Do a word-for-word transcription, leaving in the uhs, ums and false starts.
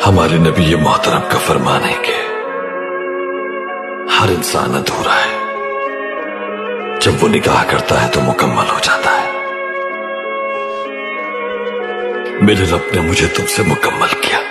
हमारे नबी ये मोहतरम का फरमान है कि हर इंसान अधूरा है, जब वो निकाह करता है तो मुकम्मल हो जाता है। मेरे रब ने मुझे तुमसे मुकम्मल किया।